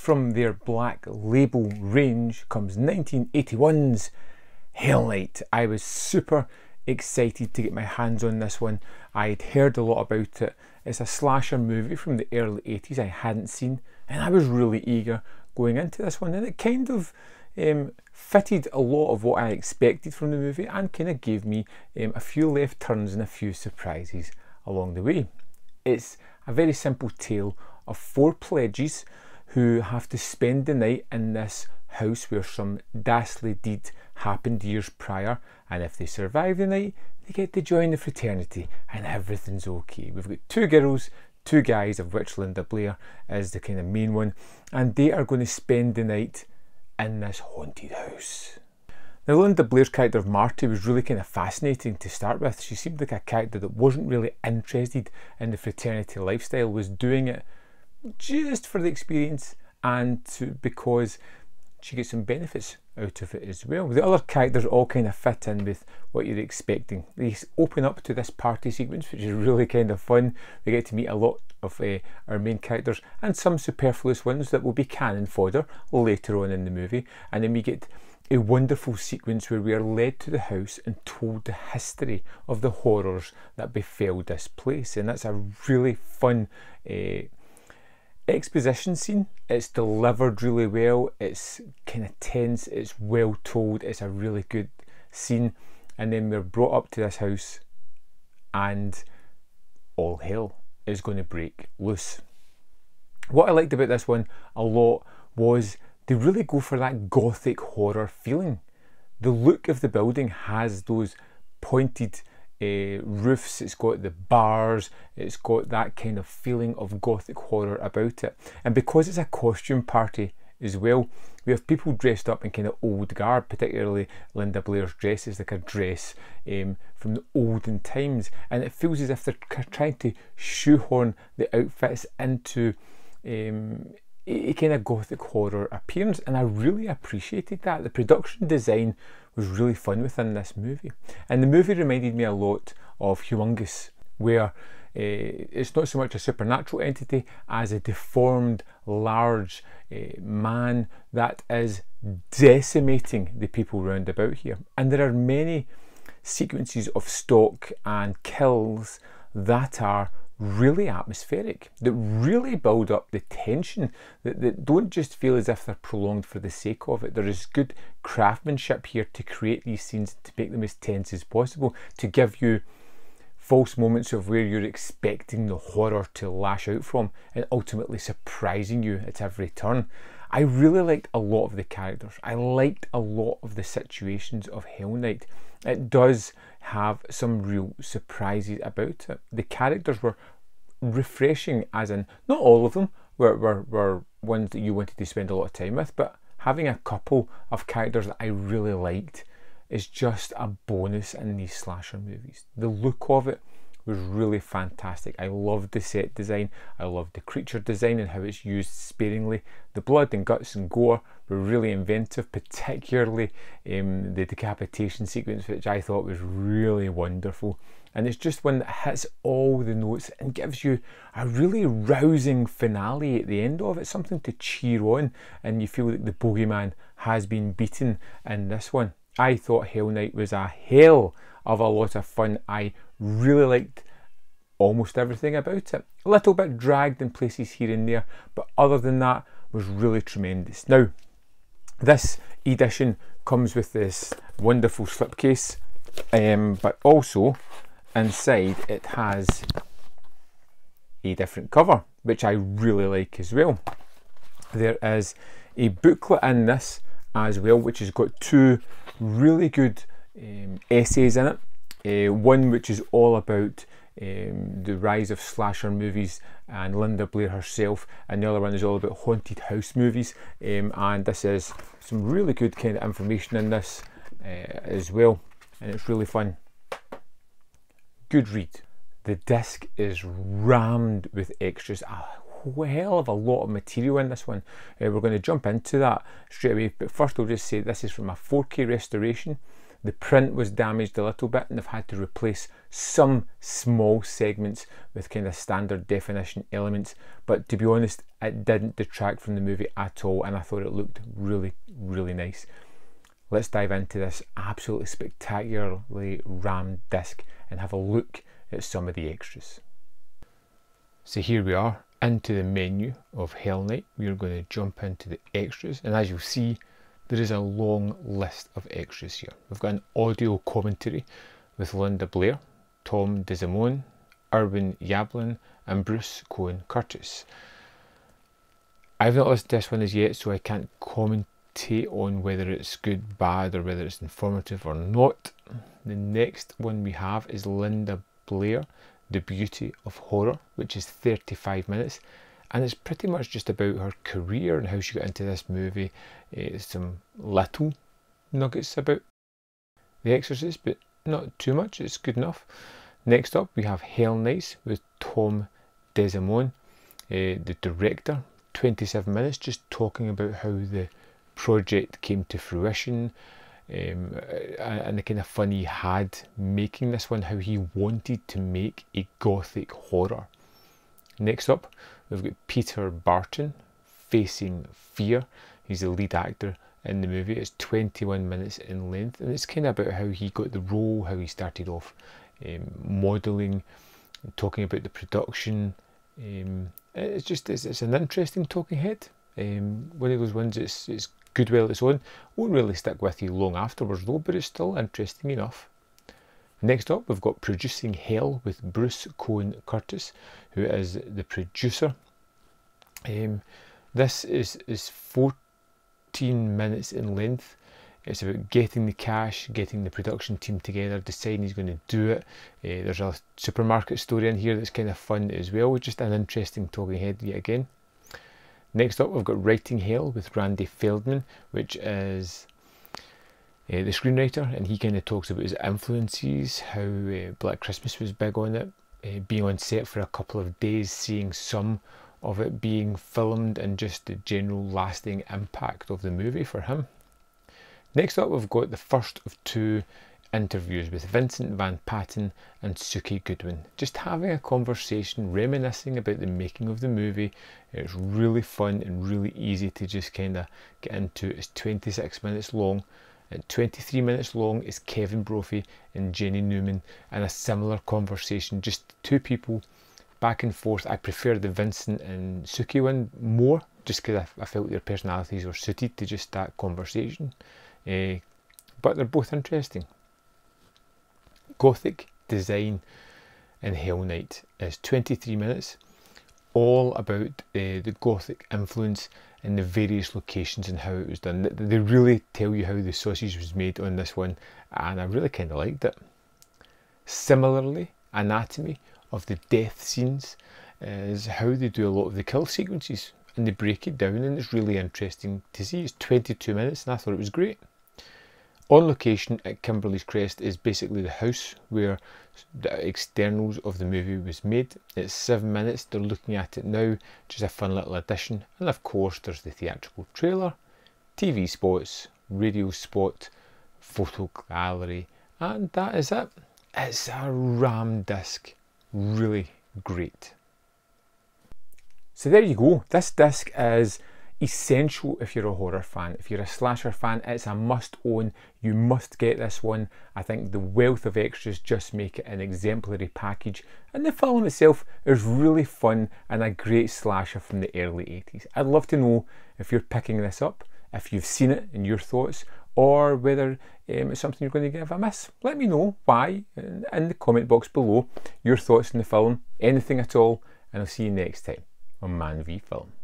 from their Black Label range comes 1981's Hell Night. I was super excited to get my hands on this one. I'd heard a lot about it. It's a slasher movie from the early 80s I hadn't seen, and I was really eager going into this one, and it kind of fitted a lot of what I expected from the movie and kind of gave me a few left turns and a few surprises along the way. It's a very simple tale of four pledges who have to spend the night in this house where some dastardly deed happened years prior, and if they survive the night they get to join the fraternity and everything's okay. We've got two girls, two guys, of which Linda Blair is the kind of main one, and they are going to spend the night in this haunted house. Now, Linda Blair's character of Marty was really kind of fascinating to start with. She seemed like a character that wasn't really interested in the fraternity lifestyle, was doing it just for the experience and because she gets some benefits out of it as well. The other characters all kind of fit in with what you're expecting. They open up to this party sequence, which is really kind of fun. We get to meet a lot of our main characters and some superfluous ones that will be cannon fodder later on in the movie, and then we get a wonderful sequence where we are led to the house and told the history of the horrors that befell this place, and that's a really fun exposition scene. It's delivered really well, it's kind of tense, it's well told, it's a really good scene, and then we're brought up to this house and all hell is going to break loose. What I liked about this one a lot was they really go for that gothic horror feeling. The look of the building has those pointed roofs, it's got the bars, it's got that kind of feeling of gothic horror about it. And because it's a costume party as well, we have people dressed up in kind of old garb, particularly Linda Blair's dress is like a dress from the olden times, and it feels as if they're trying to shoehorn the outfits into a kind of gothic horror appearance, and I really appreciated that. The production design was really fun within this movie, and the movie reminded me a lot of Humongous, where it's not so much a supernatural entity as a deformed large man that is decimating the people round about here. And there are many sequences of stalk and kills that are really atmospheric, that really build up the tension, that don't just feel as if they're prolonged for the sake of it. There is good craftsmanship here to create these scenes, to make them as tense as possible, to give you false moments of where you're expecting the horror to lash out from and ultimately surprising you at every turn. I really liked a lot of the characters. I liked a lot of the situations of Hell Night. It does have some real surprises about it. The characters were refreshing, as in not all of them were ones that you wanted to spend a lot of time with, but having a couple of characters that I really liked is just a bonus in these slasher movies. The look of it was really fantastic. I loved the set design, I loved the creature design and how it's used sparingly. The blood and guts and gore were really inventive, particularly the decapitation sequence, which I thought was really wonderful. And it's just one that hits all the notes and gives you a really rousing finale at the end of it, something to cheer on, and you feel that the bogeyman has been beaten in this one. I thought Hell Night was a hell of a lot of fun. I really liked almost everything about it. A little bit dragged in places here and there, but other than that, was really tremendous. Now, this edition comes with this wonderful slipcase, but also inside it has a different cover, which I really like as well. There is a booklet in this as well, which has got two really good essays in it. One which is all about the rise of slasher movies and Linda Blair herself, and the other one is all about haunted house movies, and this is some really good kind of information in this as well, and it's really fun. Good read. The disc is rammed with extras, a hell of a lot of material in this one. We're going to jump into that straight away, but first I'll just say this is from a 4K restoration. The print was damaged a little bit and they've had to replace some small segments with kind of standard definition elements, but to be honest, it didn't detract from the movie at all, and I thought it looked really, really nice. Let's dive into this absolutely spectacularly rammed disc and have a look at some of the extras. So here we are into the menu of Hell Night. We are going to jump into the extras, and as you'll see, there is a long list of extras here. We've got an audio commentary with Linda Blair, Tom DeSimone, Irwin Yablon and Bruce Cohen-Curtis. I've not listened to this one as yet, so I can't commentate on whether it's good, bad, or whether it's informative or not. The next one we have is Linda Blair, The Beauty of Horror, which is 35 minutes. And it's pretty much just about her career and how she got into this movie. Some little nuggets about The Exorcist, but not too much, it's good enough. Next up we have Hell Nights with Tom DeSimone, the director, 27 minutes, just talking about how the project came to fruition, and the kind of fun he had making this one, how he wanted to make a gothic horror. Next up, we've got Peter Barton, Facing Fear. He's the lead actor in the movie. It's 21 minutes in length, and it's kind of about how he got the role, how he started off modelling, talking about the production. It's an interesting talking head. One of those ones it's good while it's on. Won't really stick with you long afterwards though, but it's still interesting enough. Next up, we've got Producing Hell with Bruce Cohen-Curtis, who is the producer. This is 14 minutes in length. It's about getting the cash, getting the production team together, deciding he's going to do it. There's a supermarket story in here that's kind of fun as well, just an interesting talking head yet again. Next up, we've got Writing Hell with Randy Feldman, which is the screenwriter, and he kind of talks about his influences, how Black Christmas was big on it, being on set for a couple of days, seeing some of it being filmed, and just the general lasting impact of the movie for him. Next up, we've got the first of two interviews with Vincent Van Patten and Suki Goodwin, just having a conversation, reminiscing about the making of the movie. It's really fun and really easy to just kind of get into. It's 26 minutes long. At 23 minutes long is Kevin Brophy and Jenny Newman, and a similar conversation, just two people back and forth. I prefer the Vincent and Suki one more, just because I felt their personalities were suited to just that conversation. But they're both interesting. Gothic Design in Hell Night is 23 minutes, all about the Gothic influence in the various locations and how it was done. They really tell you how the sausage was made on this one, and I really kind of liked it. Similarly, Anatomy of the Death Scenes is how they do a lot of the kill sequences, and they break it down, and it's really interesting to see. It's 22 minutes and I thought it was great. On Location at Kimberley's Crest is basically the house where the externals of the movie was made. It's 7 minutes, they're looking at it now, just a fun little addition. And of course there's the theatrical trailer, TV spots, radio spot, photo gallery, and that is it. It's a RAM disc, really great. So there you go, this disc is essential if you're a horror fan. If you're a slasher fan, it's a must own. You must get this one. I think the wealth of extras just make it an exemplary package, and the film itself is really fun and a great slasher from the early 80s. I'd love to know if you're picking this up, if you've seen it and your thoughts, or whether it's something you're going to give a miss. Let me know why in the comment box below, your thoughts on the film, anything at all, and I'll see you next time on Man v Film.